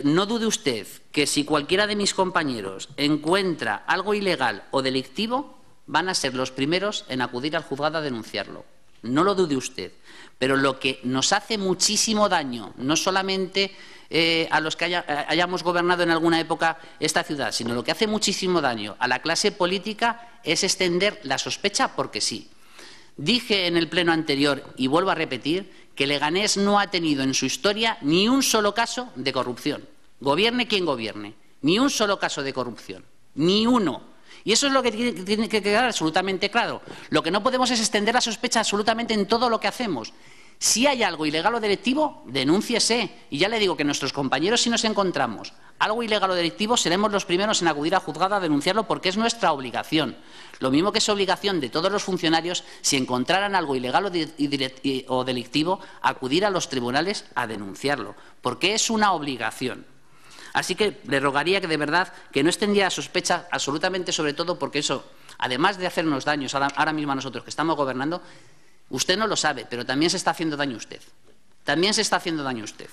no dude usted que si cualquiera de mis compañeros encuentra algo ilegal o delictivo, van a ser los primeros en acudir al juzgado a denunciarlo. No lo dude usted. Pero lo que nos hace muchísimo daño, no solamente a los que hayamos gobernado en alguna época esta ciudad, sino lo que hace muchísimo daño a la clase política es extender la sospecha porque sí. Dije en el pleno anterior, y vuelvo a repetir, que Leganés no ha tenido en su historia ni un solo caso de corrupción. Gobierne quien gobierne. Ni un solo caso de corrupción. Ni uno. Y eso es lo que tiene que quedar absolutamente claro. Lo que no podemos es extender la sospecha absolutamente en todo lo que hacemos. Si hay algo ilegal o delictivo, denúnciese. Y ya le digo que nuestros compañeros, si nos encontramos algo ilegal o delictivo, seremos los primeros en acudir al juzgado a denunciarlo porque es nuestra obligación. Lo mismo que es obligación de todos los funcionarios, si encontraran algo ilegal o delictivo, acudir a los tribunales a denunciarlo, porque es una obligación. Así que le rogaría que de verdad que no extendiera sospecha absolutamente, sobre todo porque eso, además de hacernos daños ahora mismo a nosotros que estamos gobernando, usted no lo sabe, pero también se está haciendo daño usted. También se está haciendo daño usted.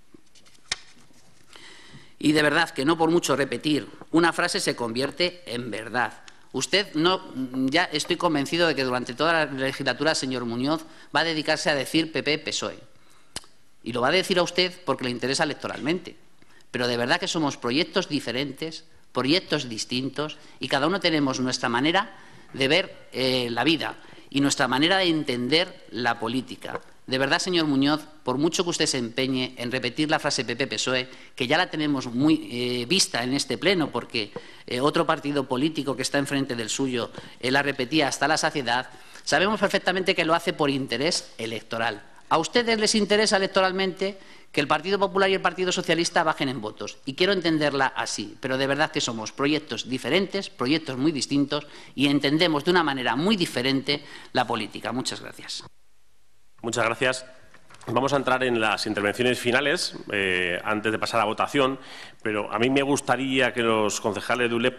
Y de verdad que no por mucho repetir, una frase se convierte en verdad. Usted no, ya estoy convencido de que durante toda la legislatura, señor Muñoz, va a dedicarse a decir PP-PSOE. Y lo va a decir a usted porque le interesa electoralmente. Pero de verdad que somos proyectos diferentes, proyectos distintos, y cada uno tenemos nuestra manera de ver la vida y nuestra manera de entender la política. De verdad, señor Muñoz, por mucho que usted se empeñe en repetir la frase PP-PSOE, que ya la tenemos muy vista en este pleno, porque otro partido político que está enfrente del suyo la repetía hasta la saciedad, sabemos perfectamente que lo hace por interés electoral. A ustedes les interesa electoralmente que el Partido Popular y el Partido Socialista bajen en votos. Y quiero entenderla así, pero de verdad que somos proyectos diferentes, proyectos muy distintos y entendemos de una manera muy diferente la política. Muchas gracias. Muchas gracias. Vamos a entrar en las intervenciones finales antes de pasar a votación, pero a mí me gustaría que los concejales de ULEP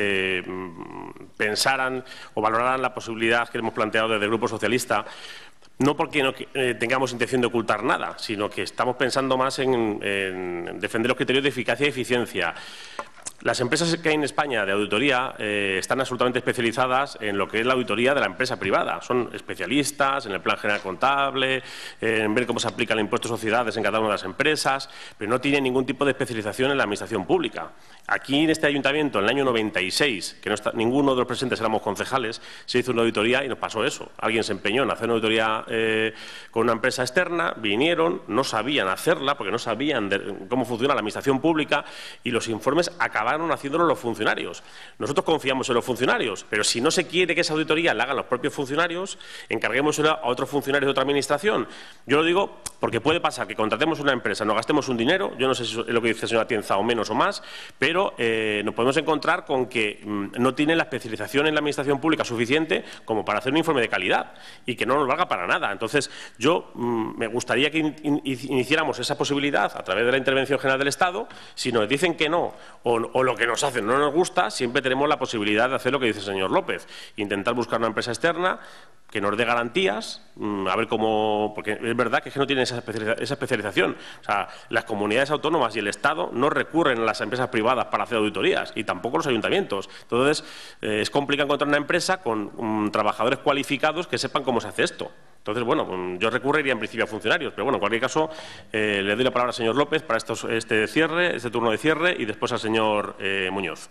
pensaran o valoraran la posibilidad que hemos planteado desde el Grupo Socialista. No porque no tengamos intención de ocultar nada, sino que estamos pensando más en defender los criterios de eficacia y eficiencia. Las empresas que hay en España de auditoría están absolutamente especializadas en lo que es la auditoría de la empresa privada. Son especialistas en el plan general contable, en ver cómo se aplica el impuesto de sociedades en cada una de las empresas, pero no tienen ningún tipo de especialización en la administración pública. Aquí en este ayuntamiento, en el año 96, que ninguno de los presentes éramos concejales, se hizo una auditoría y nos pasó eso. Alguien se empeñó en hacer una auditoría con una empresa externa, vinieron, no sabían hacerla porque no sabían cómo funciona la administración pública y los informes acabaron haciéndolo los funcionarios. Nosotros confiamos en los funcionarios, pero si no se quiere que esa auditoría la hagan los propios funcionarios, encarguémosela a otros funcionarios de otra administración. Yo lo digo porque puede pasar que contratemos una empresa, nos gastemos un dinero, yo no sé si es lo que dice la señora Tienza o menos o más, pero nos podemos encontrar con que no tiene la especialización en la administración pública suficiente como para hacer un informe de calidad y que no nos valga para nada. Entonces, yo me gustaría que iniciáramos esa posibilidad a través de la intervención general del Estado. Si nos dicen que no o lo que nos hacen no nos gusta, siempre tenemos la posibilidad de hacer lo que dice el señor López, intentar buscar una empresa externa que nos dé garantías, a ver cómo, porque es verdad que no tienen esa especialización. O sea, las comunidades autónomas y el Estado no recurren a las empresas privadas para hacer auditorías y tampoco los ayuntamientos. Entonces, es complicado encontrar una empresa con trabajadores cualificados que sepan cómo se hace esto. Entonces, bueno, yo recurriría en principio a funcionarios, pero bueno, en cualquier caso, le doy la palabra al señor López para este turno de cierre y después al señor Muñoz.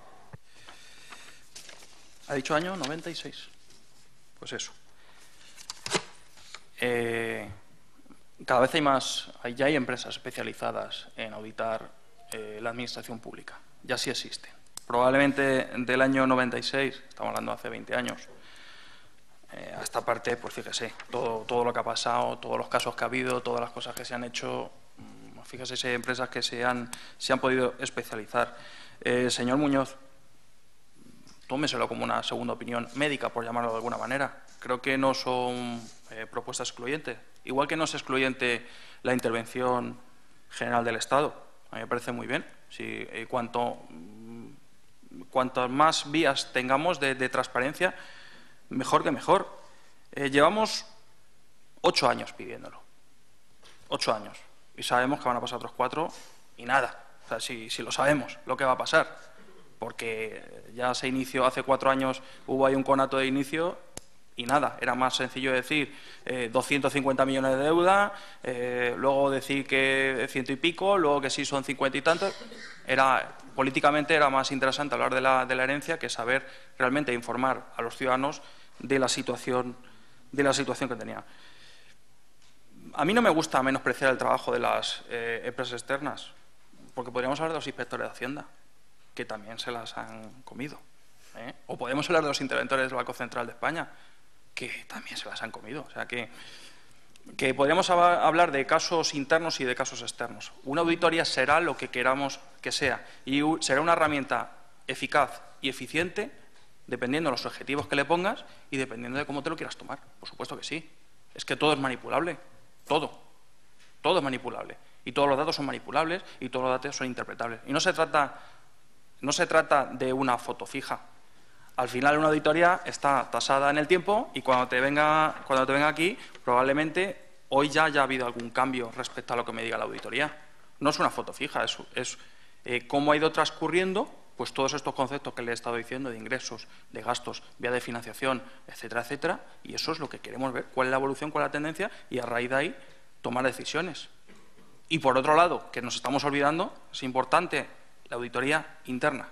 ¿Ha dicho año 96? Pues eso. Cada vez ya hay empresas especializadas en auditar la administración pública. Ya sí existen. Probablemente del año 96, estamos hablando de hace 20 años, a esta parte, pues fíjese, todo lo que ha pasado, todos los casos que ha habido, todas las cosas que se han hecho, fíjese si hay empresas que se han podido especializar. Señor Muñoz, tómeselo como una segunda opinión médica, por llamarlo de alguna manera. Creo que no son propuestas excluyentes. Igual que no es excluyente la intervención general del Estado. A mí me parece muy bien. Si, cuantas más vías tengamos de transparencia, mejor que mejor. Llevamos 8 años pidiéndolo. 8 años. Y sabemos que van a pasar otros 4 y nada. O sea, si lo sabemos, lo que va a pasar. Porque ya se inició, hace 4 años hubo ahí un conato de inicio y nada, era más sencillo decir 250 millones de deuda, luego decir que 100 y pico, luego que sí son 50 y tantos. Políticamente era más interesante hablar de la herencia que saber realmente informar a los ciudadanos de la situación que tenía. A mí no me gusta menospreciar el trabajo de las empresas externas, porque podríamos hablar de los inspectores de Hacienda, que también se las han comido. O podemos hablar de los interventores del Banco Central de España, que también se las han comido. O sea que podríamos hablar de casos internos y de casos externos. Una auditoría será lo que queramos que sea y será una herramienta eficaz y eficiente dependiendo de los objetivos que le pongas y dependiendo de cómo te lo quieras tomar. Por supuesto que sí. Es que todo es manipulable. Todo es manipulable. Y todos los datos son manipulables y todos los datos son interpretables. Y no se trata de una foto fija. Al final una auditoría está tasada en el tiempo y cuando te venga aquí, probablemente hoy ya haya habido algún cambio respecto a lo que me diga la auditoría. No es una foto fija, es cómo ha ido transcurriendo pues todos estos conceptos que le he estado diciendo de ingresos, de gastos, vía de financiación, etcétera, etcétera, y eso es lo que queremos ver, cuál es la evolución, cuál es la tendencia y a raíz de ahí tomar decisiones. Y por otro lado, que nos estamos olvidando, es importante la auditoría interna.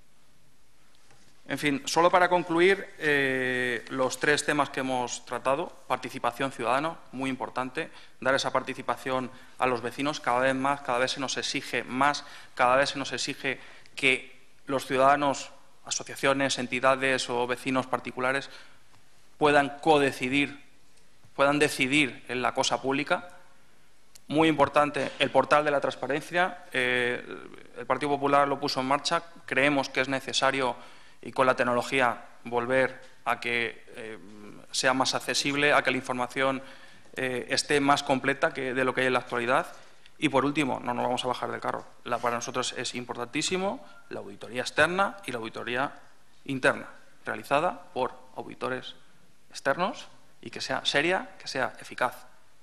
En fin, solo para concluir, los 3 temas que hemos tratado: participación ciudadana, muy importante, dar esa participación a los vecinos cada vez más, cada vez se nos exige más, cada vez se nos exige que los ciudadanos, asociaciones, entidades o vecinos particulares puedan codecidir, puedan decidir en la cosa pública. Muy importante, el portal de la transparencia. El Partido Popular lo puso en marcha. Creemos que es necesario, y con la tecnología, volver a que sea más accesible, a que la información esté más completa de lo que hay en la actualidad. Y, por último, no nos vamos a bajar del carro. Para nosotros es importantísimo la auditoría externa y la auditoría interna, realizada por auditores externos y que sea seria, que sea eficaz.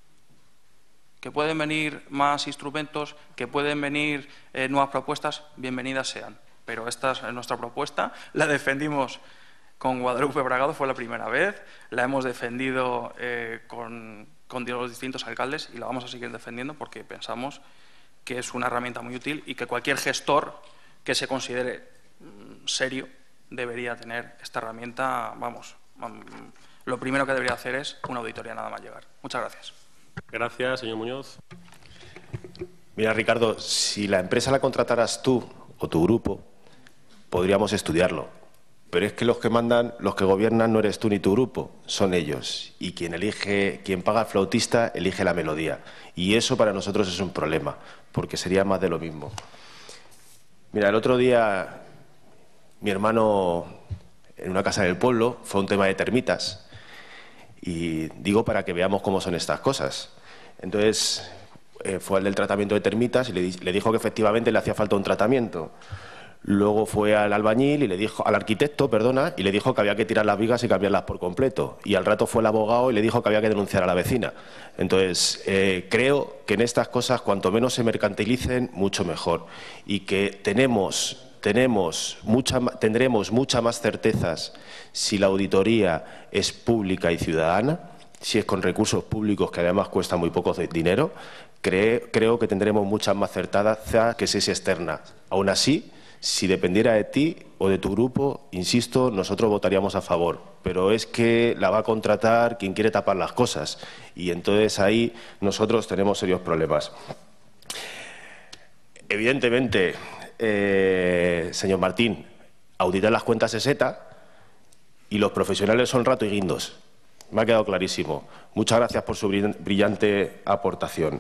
Que pueden venir más instrumentos, que pueden venir nuevas propuestas, bienvenidas sean. Pero esta es nuestra propuesta, la defendimos con Guadalupe Bragado, fue la primera vez, la hemos defendido con los distintos alcaldes y la vamos a seguir defendiendo porque pensamos que es una herramienta muy útil y que cualquier gestor que se considere serio debería tener esta herramienta. Lo primero que debería hacer es una auditoría nada más llegar. Muchas gracias. Gracias, señor Muñoz. Mira, Ricardo, si la empresa la contrataras tú o tu grupo, podríamos estudiarlo. Pero es que los que mandan, los que gobiernan, no eres tú ni tu grupo, son ellos. Y quien paga al flautista, elige la melodía. Y eso para nosotros es un problema, porque sería más de lo mismo. Mira, el otro día, mi hermano, en una casa del pueblo, fue un tema de termitas. Y digo para que veamos cómo son estas cosas. Entonces, fue al del tratamiento de termitas y le dijo que efectivamente le hacía falta un tratamiento. Luego fue al albañil y le dijo, al arquitecto, perdona, y le dijo que había que tirar las vigas y cambiarlas por completo. Y al rato fue el abogado y le dijo que había que denunciar a la vecina. Entonces, creo que en estas cosas, cuanto menos se mercantilicen, mucho mejor. Y que tendremos muchas más certezas si la auditoría es pública y ciudadana, si es con recursos públicos, que además cuesta muy poco dinero. Creo que tendremos muchas más certezas que si es externa. Aún así, si dependiera de ti o de tu grupo, insisto, nosotros votaríamos a favor. Pero es que la va a contratar quien quiere tapar las cosas. Y entonces ahí nosotros tenemos serios problemas. Evidentemente, señor Martín, auditar las cuentas es ETA y los profesionales son Rato y Guindos. Me ha quedado clarísimo. Muchas gracias por su brillante aportación.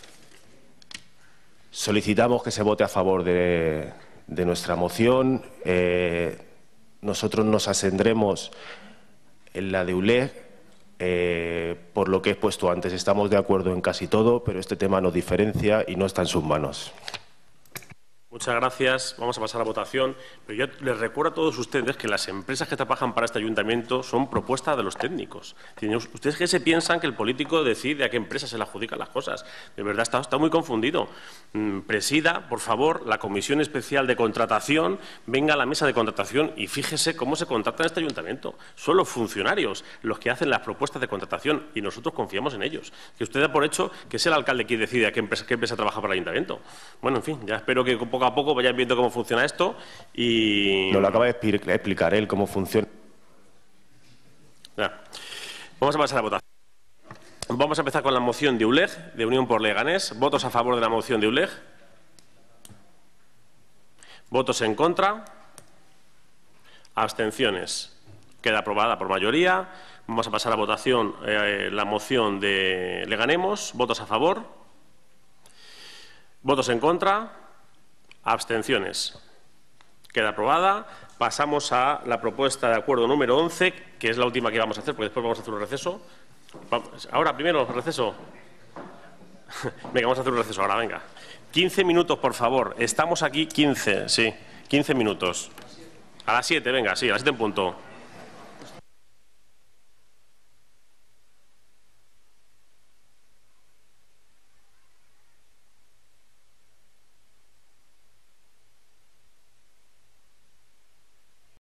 Solicitamos que se vote a favor de nuestra moción. Nosotros nos abstendremos en la de ULEG por lo que he expuesto antes. Estamos de acuerdo en casi todo, pero este tema nos diferencia y no está en sus manos. Muchas gracias. Vamos a pasar a votación. Pero yo les recuerdo a todos ustedes que las empresas que trabajan para este ayuntamiento son propuestas de los técnicos. Ustedes que se piensan que el político decide a qué empresa se le adjudican las cosas. De verdad, está muy confundido. Presida, por favor, la Comisión Especial de Contratación, venga a la mesa de contratación y fíjese cómo se contrata en este ayuntamiento. Son los funcionarios los que hacen las propuestas de contratación y nosotros confiamos en ellos. Que usted da por hecho que es el alcalde quien decide a qué empresa trabaja para el ayuntamiento. Bueno, en fin, ya espero que poco a poco vayan viendo cómo funciona esto y... Nos lo acaba de explicar él cómo funciona. Ya. Vamos a pasar a votación. Vamos a empezar con la moción de ULEG, de Unión por Leganés. ¿Votos a favor de la moción de ULEG? ¿Votos en contra? ¿Abstenciones? Queda aprobada por mayoría. Vamos a pasar a votación la moción de Leganemos. ¿Votos a favor? ¿Votos en contra? Abstenciones. Queda aprobada. Pasamos a la propuesta de acuerdo número 11, que es la última que vamos a hacer, porque después vamos a hacer un receso. Ahora, primero, receso. Venga, vamos a hacer un receso ahora, venga. 15 minutos, por favor. Estamos aquí 15, sí. 15 minutos. A las 7, venga, sí, a las 7 en punto.